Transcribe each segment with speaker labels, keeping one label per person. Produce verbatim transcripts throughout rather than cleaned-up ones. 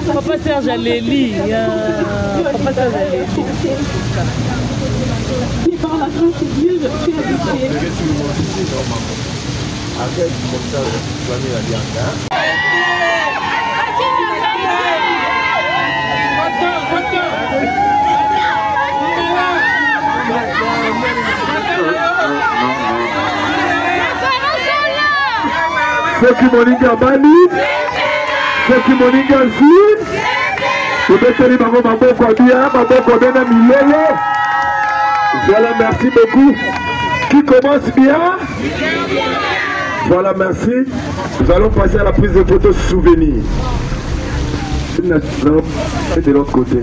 Speaker 1: Papa Serge Aléli. Papa Serge Aléli.
Speaker 2: Mais par la grâce de Dieu, je suis habituée.
Speaker 3: Arrête comme ça, soigner la viande.
Speaker 4: Ceux qui m'ont dit à Bali, ceux qui m'ont dit à Zine, je vais te dire que je vais te dire. Voilà, merci beaucoup. Qui commence bien? Voilà, merci. Nous allons passer à la prise de photos souvenir. Et de l'autre côté.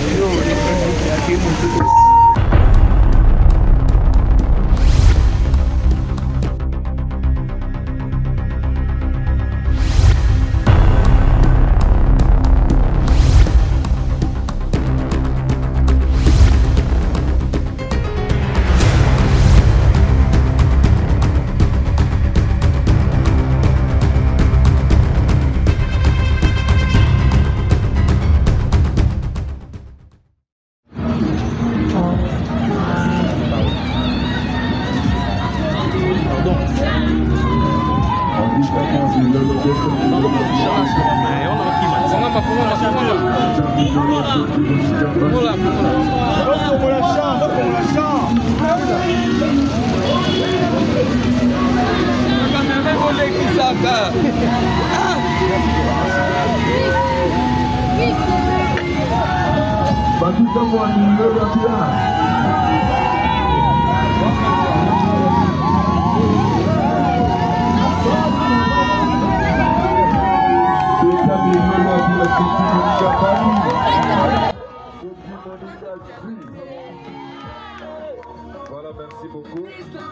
Speaker 4: Voilà, merci beaucoup.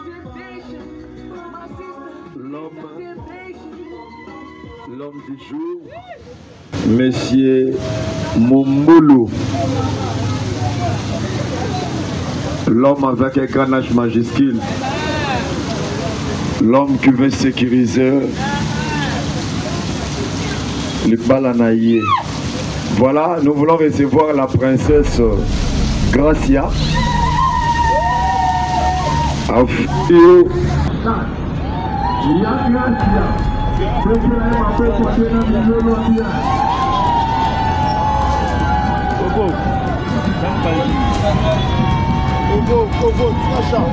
Speaker 4: L'homme, l'homme du jour, Monsieur Mombolo. L'homme avec un grand âge majuscule. L'homme qui veut sécuriser le balanaïe. Voilà, nous voulons recevoir la princesse Gracia. Afio.
Speaker 3: Kogo, Kogo, Sacha.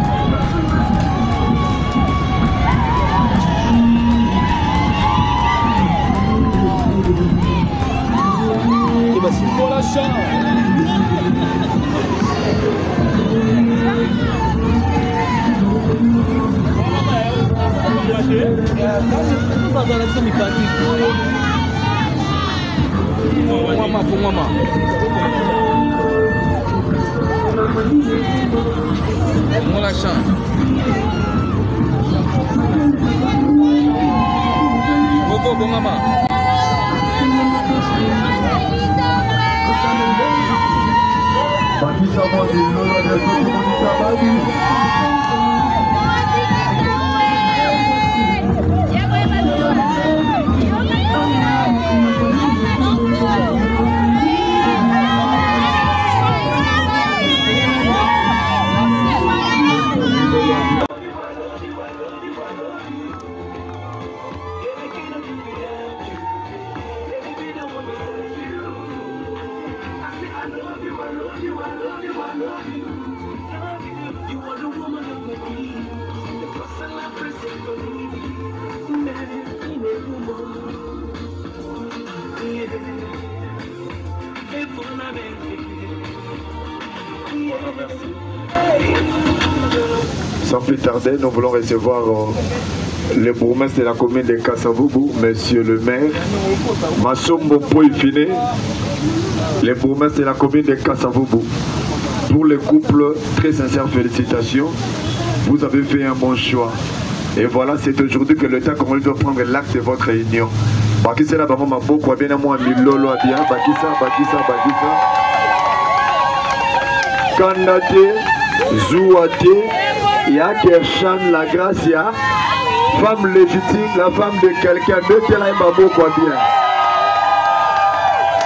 Speaker 3: Et bah c'est pour la chambre. Mama, pour mama. Mon la chambre. Gogo, bon mama.
Speaker 4: Bakisa Modi, Lola de Sokomonika Badi. Sans plus tarder, nous voulons recevoir euh, le bourgmestre de la commune de Kasavubu, monsieur le maire, Massombo Poifine, le bourgmestre de la commune de Kasavubu. Pour le couple, très sincères félicitations. Vous avez fait un bon choix. Et voilà, c'est aujourd'hui que l'État congolais doit prendre l'acte de votre réunion. Bakisa la maman Maboko, bien à moi, Milolo, bien, Bakisa, Bakisa, Bakisa. Kanate, Zouate, Yakershan, la Gracia, femme légitime, la femme de quelqu'un, mettez-la un Maboko, bien.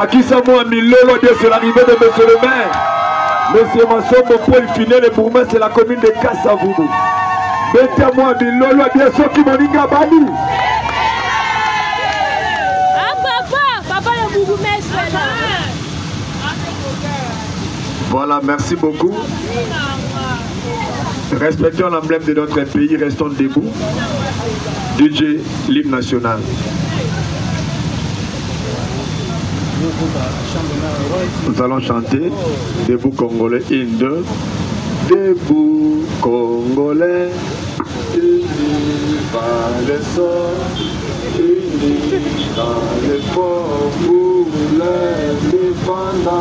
Speaker 4: Bakissa moi Milolo, Dieu c'est l'arrivée de monsieur le maire. Monsieur Massombo Paul Finet, le bourgmestre de la commune de Kasavubu. Bêta moi Milolo, Dieu ceux qui m'ont dit Gabani.
Speaker 2: Ah papa, papa le bourgmestre là.
Speaker 4: Voilà, merci beaucoup. Respectons l'emblème de notre pays, restons debout. D J, l'hymne national. Nous allons chanter Debout Congolais, une, deux. Debout Congolais, unis par les sorts, unis dans l'effort pour l'indépendance.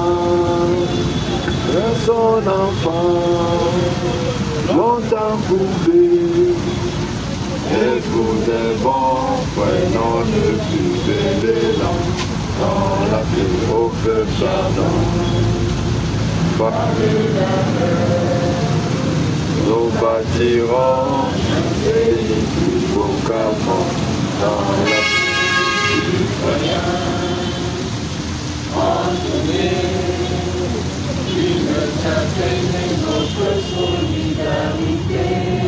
Speaker 4: Son enfant, longtemps courbé, et pour des bons, prenons le plus de l'élan, dans la paix au peuple pardon. Nous bâtirons des plus beaux qu'avant, dans la paix. Une certaine notre solidarité,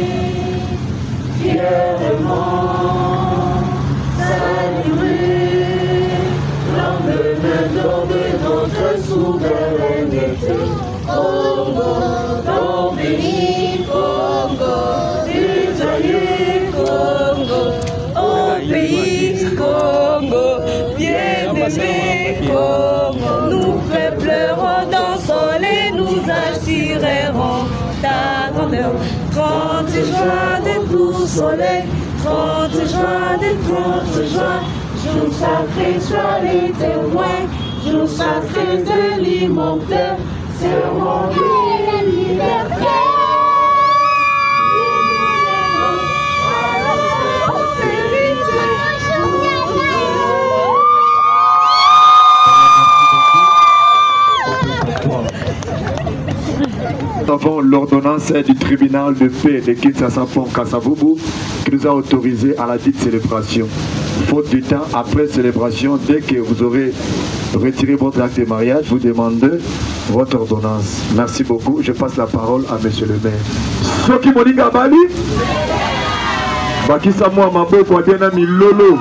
Speaker 4: fièrement saluer l'emblème d'or de notre souveraineté. Congo, ton béni, Congo, détaillé Congo, au pays Congo, bien-aimé Congo, nous peuplerons dans soleil, nous assurerons ta grandeur. trente juin de tout soleil, trente juin de trente juin, jour sacré, sois les témoins, jour sacré de l'immortel, serment de la liberté. Nous avons l'ordonnance du tribunal de paix de Kinshasa-Pont-Kasavubu qui nous a autorisé à la dite célébration. Faute du temps, après célébration, dès que vous aurez retiré votre acte de mariage, vous demandez votre ordonnance. Merci beaucoup. Je passe la parole à monsieur le maire. Soki Moninga Bali, Bakissa moi Maboko Adena Milolo.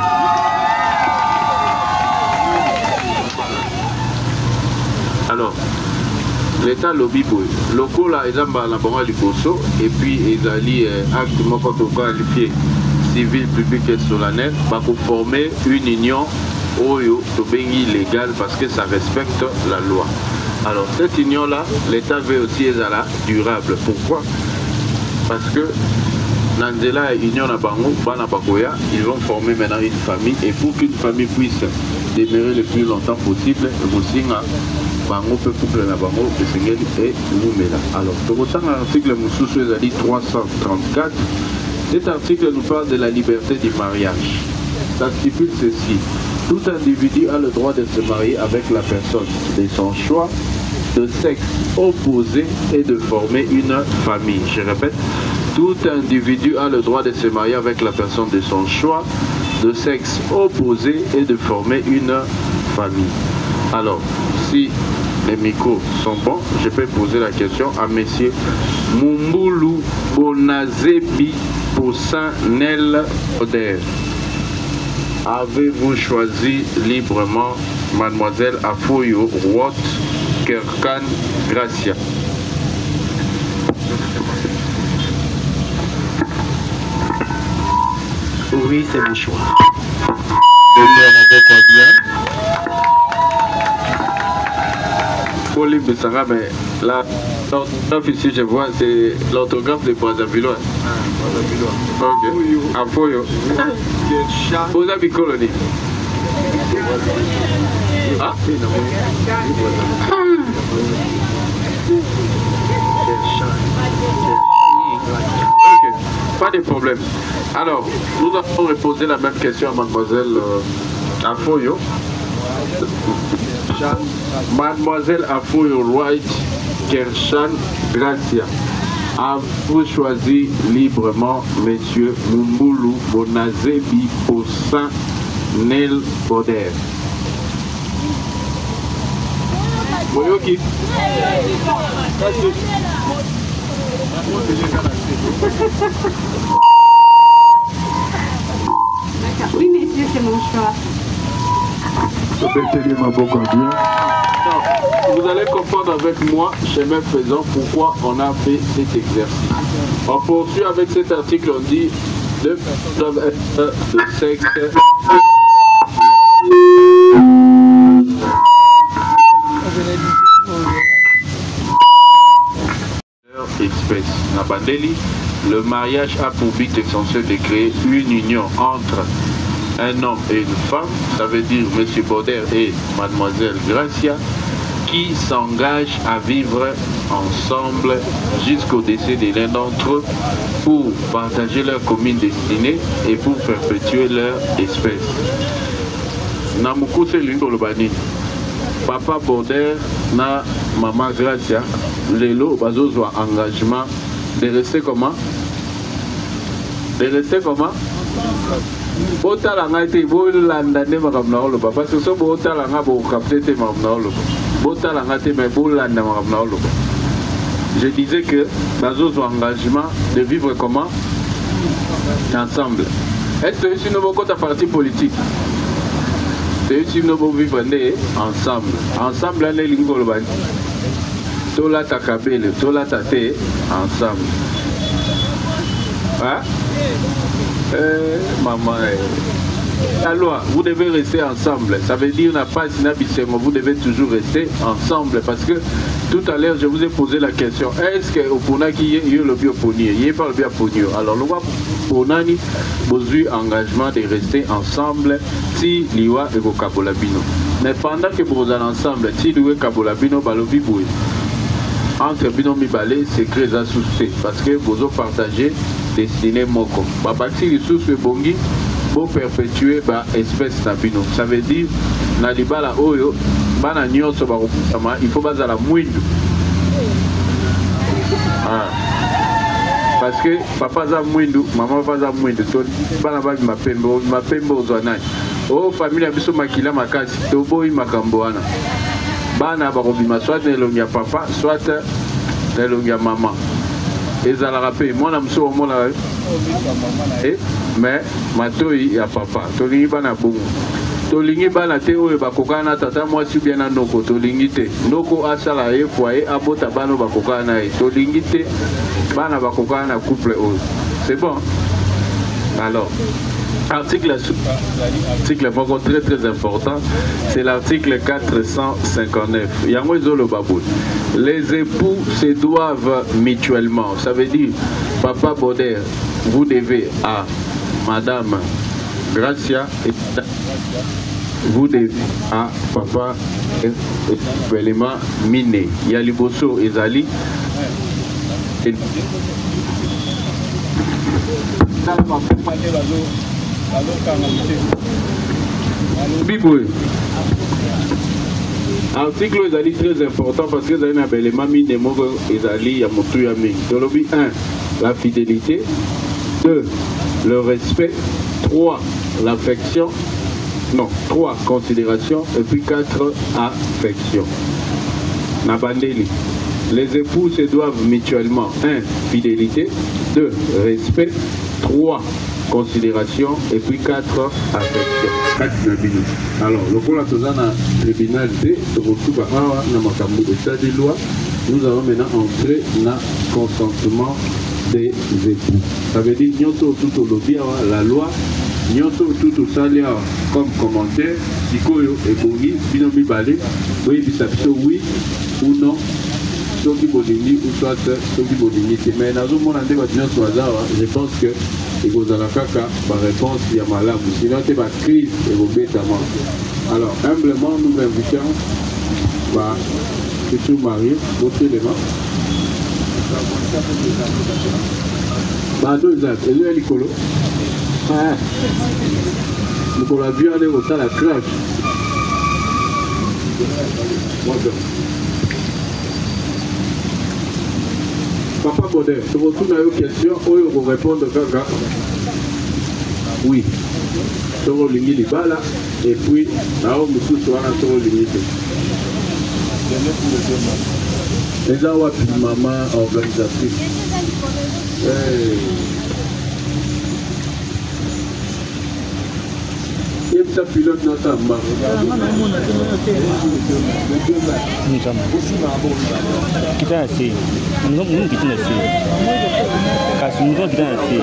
Speaker 3: Alors, l'État lobby boy. Loko là, ils ont la banque du Koso et puis ils ont dit acte moko qualifié civil, public et solennel pour former une union oyo to bengi légale parce que ça respecte la loi. Alors cette union là, l'État veut aussi être durable. Pourquoi? Parce que Nanzela et Union Nabango, Banabakoya, ils vont former maintenant une famille et pour qu'une famille puisse demeurer le plus longtemps possible, Moussinga Bango peut couple Nabango, Pesengeli et Moumela. Alors, pour l'article Moussoussou Ezali trois cent trente-quatre, cet article nous parle de la liberté du mariage. Ça stipule ceci: tout individu a le droit de se marier avec la personne de son choix, de sexe opposé et de former une famille. Je répète, tout individu a le droit de se marier avec la personne de son choix, de sexe opposé et de former une famille. Alors, si les micros sont bons, je peux poser la question à monsieur Mumbulu Bonazebi Poussin Nel Oder. Avez-vous choisi librement mademoiselle Afoyo Watt Kerkan Gracia?
Speaker 1: Oui, c'est mon choix.
Speaker 3: Pour les Bessara, mais là, l'orthographe ici, je vois, c'est l'orthographe de Brazzaville. Ah, ok. Afoyo. Vous avez colonie. Ah? Ok, pas de problème. Alors, nous allons reposer la même question à mademoiselle euh, Afoyo. Mademoiselle Afoyo Wright Kershan Gracia. A-vous choisi librement monsieur Mumbulu Bonazebi Poussin Nel Boder? Boyoki.
Speaker 2: Oui, messieurs, c'est mon choix.
Speaker 3: Vous allez comprendre avec moi, chemin faisant, pourquoi on a fait cet exercice. On poursuit avec cet article, on dit deux doivent être de sexe espèce. Nabandeli, le mariage a pour but essentiel de créer une union entre un homme et une femme, ça veut dire M. Bauder et Mademoiselle Gracia, qui s'engagent à vivre ensemble jusqu'au décès de l'un d'entre eux pour partager leur commune destinée et pour perpétuer leur espèce. Namukuse Lingolobani, Papa Bauder na Maman Gracia, Lelo Bazozo engagement de rester comment? De rester comment? Botalanga te bolanda ne makamna oloba parce que so botalanga bo capter te makamna oloba botalanga te mais bolanda makamna oloba. Je disais que dans nos engagements de vivre comment ensemble. Est-ce que si nous avons un parti politique, c'est si nous devons vivre ensemble. Ensemble on est lingolobani. Tola takabele, tola tate ensemble. Hein? Euh, maman, la loi, vous devez rester ensemble. Ça veut dire n'a pas vous devez toujours rester ensemble parce que tout à l'heure je vous ai posé la question est-ce que au Pona qui est le bioponier, il est pas le bioponier. Alors le Ponani besoin engagement de rester ensemble si liwa et Kabolabino. Mais pendant que vous êtes ensemble, si liwa Kabolabino balobi boué. Entre binomi balé, c'est très assouté parce que vous avez partagé destiné moko. Babati les sous bongi pour perpétuer ba espèce nabino. Ça veut dire na libala oyo bana nyonso ba kopusama il faut bazala mwindu. Ah. Parce que papa za mwindu, maman va za mwindu. To bana ba mapembo, mapembo ozwana. Oh famille biso makila makasi, to boy makambo wana. Bana ba kobima soit nelongia papa, soit nelongia maman. Et ça l'a rappelé, moi, je suis un mais matoi ya papa, tolingi bana bongo. Tolingi bana te oyo bakokana tata moi si bien noko tolingi te. Noko asala e foyer abota bano bakokana e. Tolingi te bana bakokana couple oyo. C'est bon. Alors, article article vraiment très très important, c'est l'article quatre cent cinquante-neuf. Yango izolo babou. Les époux se doivent mutuellement. Ça veut dire, Papa Bauder, vous devez à Madame Gracia et vous devez à Papa Belema Mine. Yaliboso Ezali. Et Biboué. Article est très important parce que les mamans de Mogo Ezali Yamoutuyami. Dolobi un, la fidélité. deux, le respect. trois, l'affection. Non, trois, considération. Et puis quatre, affection. Nabandeli. Les époux se doivent mutuellement un, fidélité. deux, respect. trois, considération. Et puis quatre, affection. Alors, le pour la tribunal de de loi, nous allons maintenant entrer dans le consentement des époux. Ça veut dire que la loi, tout salia comme commentaire, Sikoyo et Bongi, Binomi Balé, oui, oui ou non. Soki Bodini ou soit Soki Bodini. Mais dans le monde, je pense que il y a la réponse il y a malade. Sinon, c'est ma crise et vos bêtements. Alors, humblement, nous invitons bah, futur mari, votre élément. Bah, deux ans, et lui, Nicolo. Ah, Nicolas, bien, on est au temps la crèche. Papa Bauder, je retourne à une question, où vous répondre gaga. Oui. Sur le ligne de bala, et puis, là où nous sommes sur la sur le ligne. Les awa puis maman organisatrice. Hey. Et puis ça pilote dans sa main.
Speaker 1: Kita nasi, nous nous kita nasi. Kasih nous kita nasi.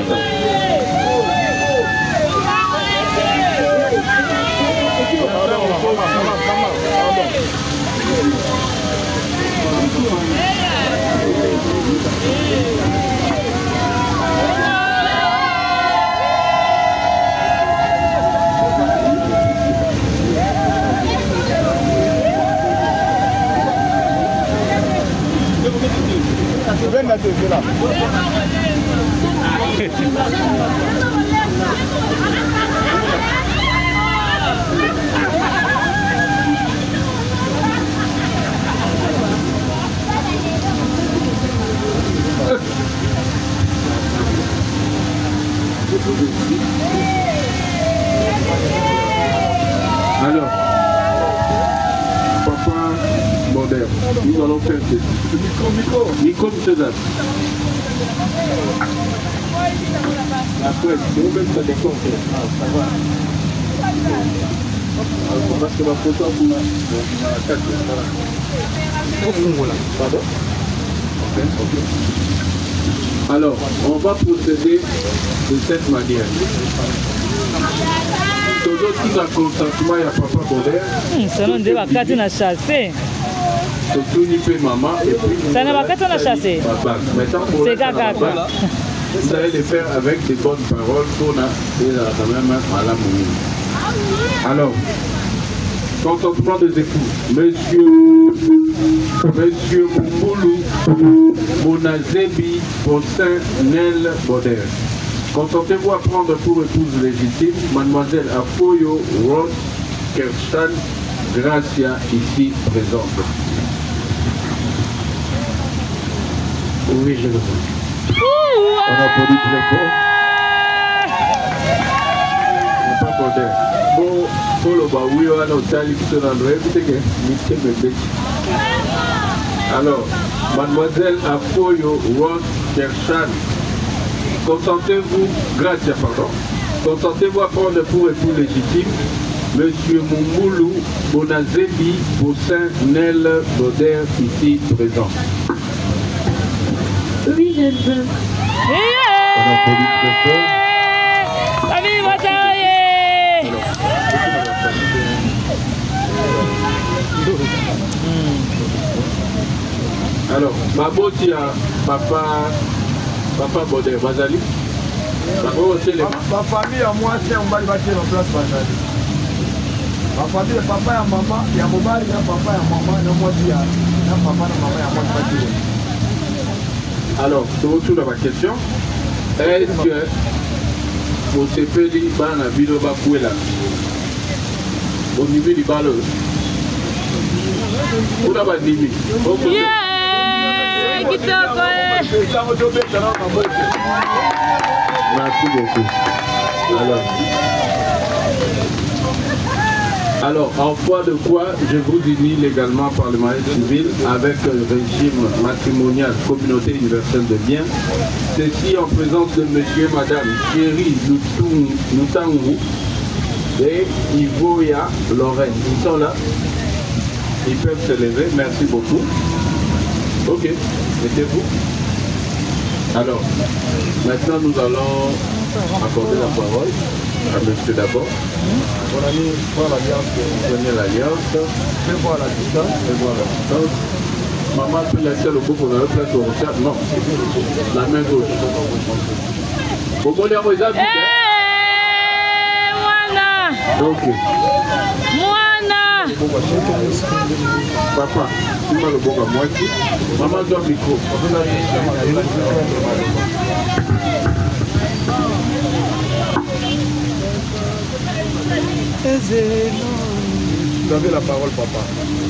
Speaker 3: Alors, papa moderne, nous allons faire ceci. Micro, micro, monsieur Zaz. Après, si vous mettez ça décompte, ça va. Parce que ma photo, vous m'a quatre. Pardon? Ok, ok. Alors, on va procéder de cette manière. Toujours tout un consentement, il y a papa moderne.
Speaker 1: Ça n'a pas qu'à te chasser.
Speaker 3: Surtout ni peu maman.
Speaker 1: Ça n'a pas qu'à te chasser. C'est gaga.
Speaker 3: Vous allez le faire avec des bonnes paroles pour la quand même à la mouille. Alors, consentement des époux. Monsieur, Monsieur Moumoulou, Monazebi, Pontin, Nel, Boder. Consentez-vous à prendre pour épouse légitime Mademoiselle Apoyo Ross Kerstan Gracia, ici présente. Oui, je le vois. On applaudit très fort. Pas Boder. Bon, pour le baoui, on a aussi qui sont dans le rêve. Alors, Mademoiselle Apoyo Ross Kerstan. Consentez-vous, grâce à pardon, consentez-vous à prendre pour époux légitime Monsieur Moumoulou Bonazebi Boussin Nel Boder ici présent.
Speaker 2: Oui, je le veux.
Speaker 3: On applaudit très fort.
Speaker 1: Famille, va travailler.
Speaker 3: Alors, ma beauté à papa. Papa Bodé, Bazali.
Speaker 4: Ma famille à moi, c'est un bal bâti en place Bazali. Ma famille, papa et maman, il y a mon mari, il y a papa et maman, il y a moi, il y a papa et maman, il y a moi bâti.
Speaker 3: Alors, je retourne à ma question. Est-ce que vous savez que vous avez vu le Bakouela au niveau du ballon? Vous avez dit oui. Merci beaucoup. Alors, alors, en foi de quoi je vous unis légalement par le mariage civil avec le régime matrimonial communauté universelle de biens. Ceci en présence de monsieur et madame Thierry Noutangou et Ivoya Lorraine. Ils sont là. Ils peuvent se lever. Merci beaucoup. Ok, mettez-vous. Alors, maintenant nous allons accorder la parole à monsieur d'abord.
Speaker 4: Mon ami, voir l'alliance.
Speaker 3: Prenez l'alliance.
Speaker 4: Fais voir la distance.
Speaker 3: Fais voir la distance. Maman peut laisser le bout pour la place au retard. Non, la main gauche. Vous voulez en réserve? Ok. Papa, tu m'as le bon à moitié. Maman doit le micro.
Speaker 4: Vous avez la parole, papa.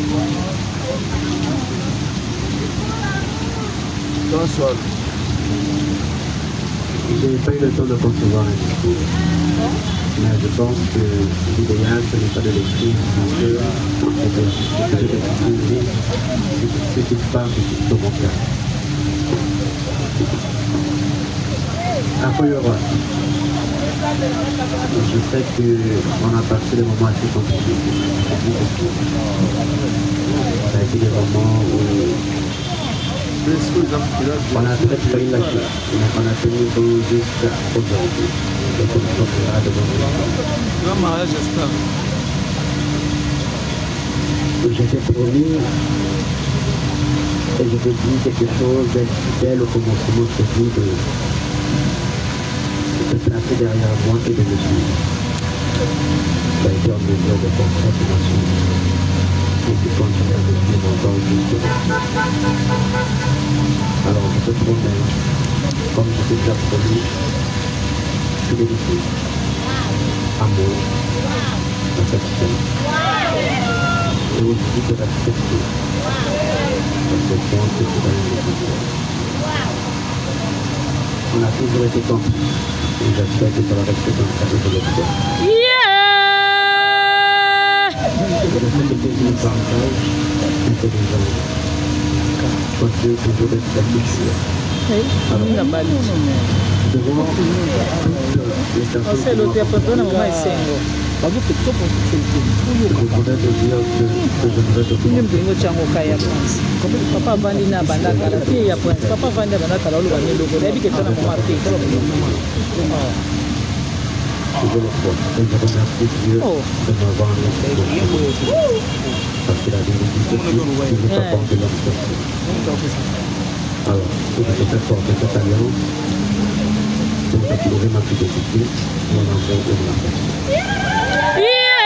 Speaker 4: Bonsoir.
Speaker 3: Je n'ai pas eu le temps de concevoir un discours.
Speaker 5: Mais je pense que l'idéal, ce n'est pas de l'écrire en cœur, mais de l'exprimer ce qui se passe sur mon cœur. Après, je sais qu'on a passé des moments assez compliqués. Ça a été des moments où on a peut-être failli lâcher, mais on a tenu bon jusqu'à aujourd'hui. Et comme on sera devant nous. J'étais promis et je te dis quelque chose d'être fidèle au commencement de ce jour, de te placer derrière moi et de me suivre. Ça a été en mesure de comprendre ma suite. Et tu continues à me suivre encore jusqu'à. Alors je te promets, comme je t'ai déjà promis, fidélité, amour, affection, et aussi de l'accepter, parce que je pense que c'est dans le futur. On a toujours été complices, et j'espère que ça va rester comme ça pour le futur. Je sais que c'est une partage intelligente. Continue toujours d'être satisfait. Alors, devant toutes les personnes qui m'ont accompagné, je voudrais te dire que, que je voudrais te demander.
Speaker 6: Papa vandi na bandaka la fille ya prince. Papa vandi na bandaka la oluba ni logo. Ebi ke tana mama fille.
Speaker 5: Je veux le croire. Et je remercie Dieu de m'avoir laissé. Parce qu'il a dit que il ne peut pas porter l'homme sorcier. Alors, je vais te faire porter cette alliance pour t'appuyer ma fidélité, mon amour et mon affection.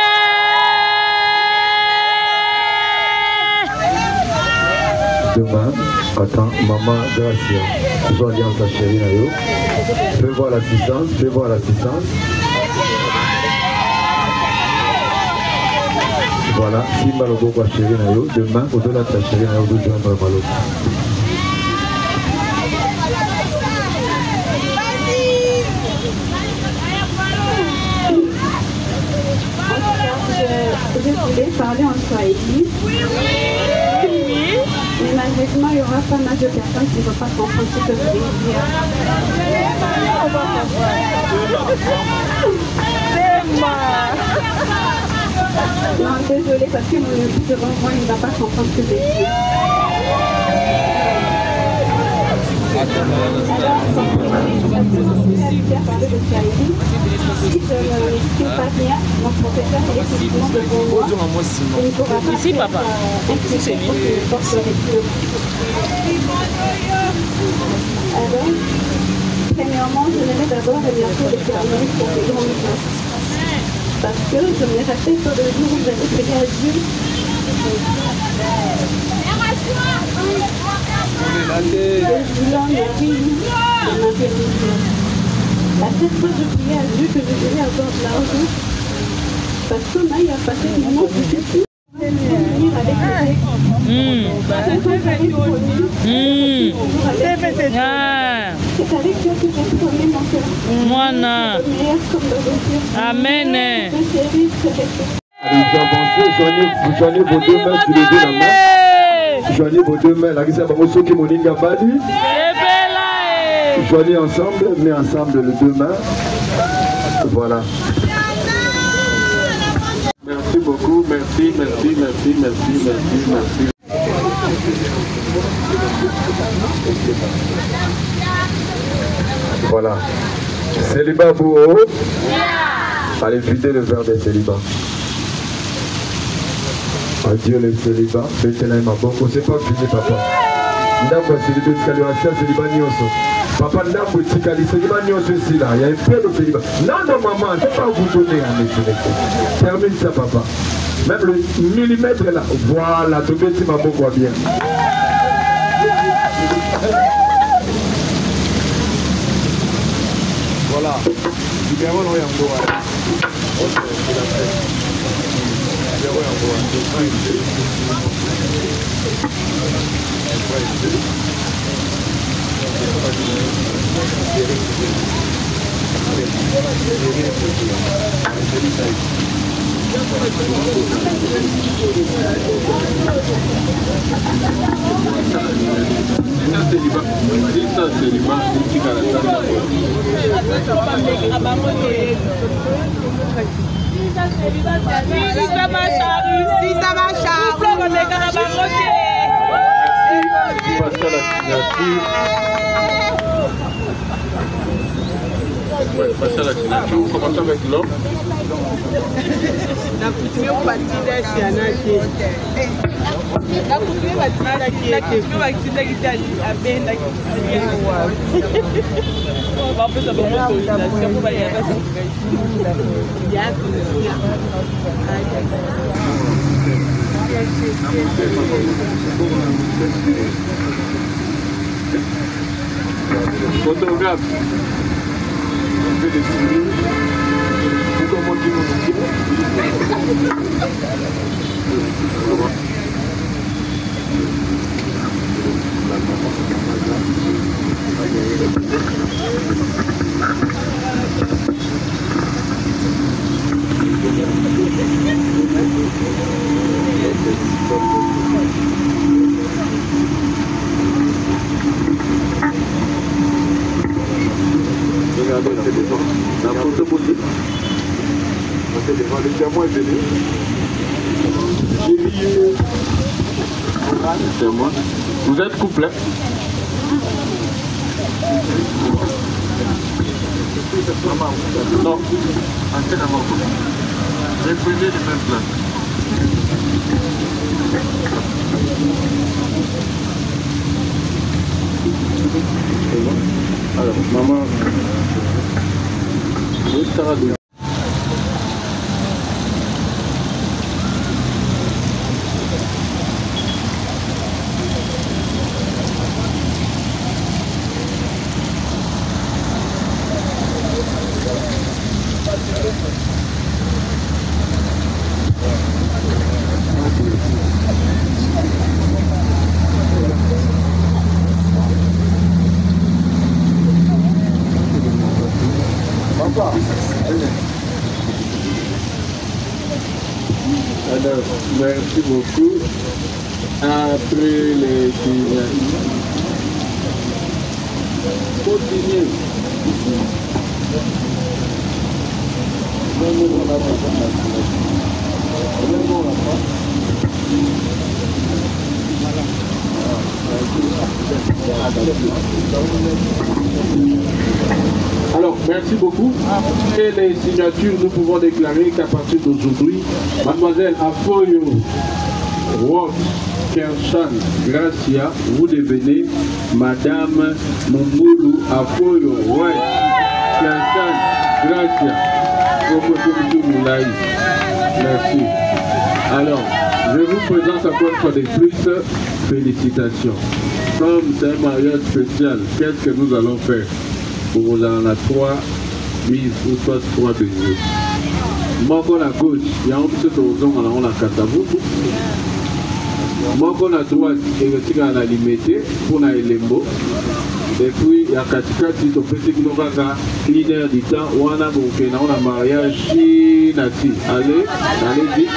Speaker 4: Demain, attends, maman Gracia, tu vas alliance à chérie Nayo. Fais voir l'assistance, fais voir l'assistance. Voilà, si Malobo va chérie Nayo, demain, au-delà de ta chérie Nayo, de joindre Malobo.
Speaker 2: Je voulais parler en Swahili. Mais malheureusement, il n'y aura pas mal de personnes qui ne vont pas comprendre ce que je vais dire. Non, désolé, parce que mon époux devant moi, il ne va pas comprendre ce que je vais dire. Alors, comme je vais parler de Swahili, si je ne sais pas bien, mon professeur est effectivement devant moi. Il ne pourra pas
Speaker 6: Ici, papa. Ici, c'est mieux.
Speaker 2: Alors, premièrement, je voudrais d'abord remercier les journalistes pour ces grands messages. Parce que je me rappelle sur le jour où vous avez prié à Dieu. Je voulant les filles de ma péninsule. À chaque fois, je priais à Dieu que je devais avoir de l'argent. Parce que là, il a passé des moments difficiles. Venir avec les c'est avec Dieu que j'ai tourné mon cœur.
Speaker 6: Moi, non. Amen.
Speaker 4: Allez, avancez, joignez vos deux mains, soulevez la main. Joignez vos deux mains, la guisa bamoso qui moninga bali. Joignez ensemble, mais ensemble les deux mains. Voilà.
Speaker 3: Merci beaucoup, merci, merci, merci, merci, merci, merci.
Speaker 4: Voilà. Célibat vous haut. Allez vider le verre des célibats. Adieu les célibats. Maintenant ma bonne. C'est pas fini papa. Ndambo célibat tikaliwasha célibat nyonso. Papa ndambo tikali célibat nyonso ici là. Il y a un peu de célibat. Non non maman, je ne peux pas vous donner à mes célibats. Termine ça papa. Même le millimètre là. Voilà, tout le petit maman voit bien.
Speaker 3: Voilà. Libérons nous yango. Ouais, passer à la signature, on commence avec l'homme.
Speaker 7: La coutume au batida c'est un âge. La coutume au batida qui est qui est batida qui est à peine là qui est on va faire ça pour autorisation pour y aller. Il y a
Speaker 3: photographe. On fait des films. Comment tu nous regardez la téléphone, la photo possible. C'est devant le témoin est venu. C'est moi. Vous êtes couple? Non. Entrez d'abord. Reprenez les mêmes places. Alors, maman. Oui, ça va bien. Alors, merci beaucoup. Après les signatures, continuez. Alors, merci beaucoup. Et les signatures, nous pouvons déclarer qu'à partir d'aujourd'hui, mademoiselle Afoyo Roth Kershan Gracia, vous devenez madame Mungulu Afoyo Roth Kershan Gracia. Merci. Alors, je vous présente encore une fois de plus, félicitations. Comme c'est un mariage spécial, qu'est-ce que nous allons faire? Pour vous en a trois mises ou soit trois baisers. Moko la gauche, il y a un petit horizon à la Katavubu. Moko la droite, il y a la limité pour la Elembo. Et puis, il y a Katikati, au petit Gloraka, cleaner du temps, où on a bouqué, on a mariage, Nati. Allez, allez, vite.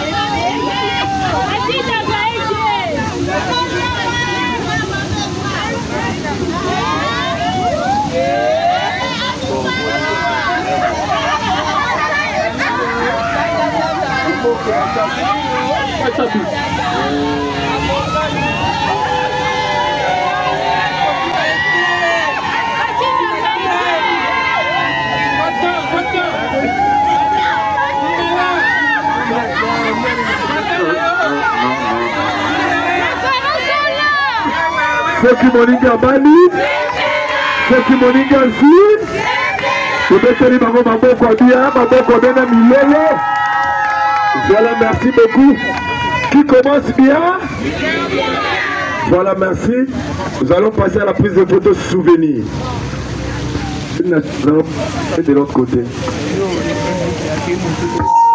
Speaker 4: Ceux qui moninga Bali, ceux qui moninga Zine, peut-être les mamans maboko bien, maboko bien milele. Voilà, merci beaucoup. Qui commence bien? Voilà, merci. Nous allons passer à la prise de photos souvenirs. Et de l'autre côté.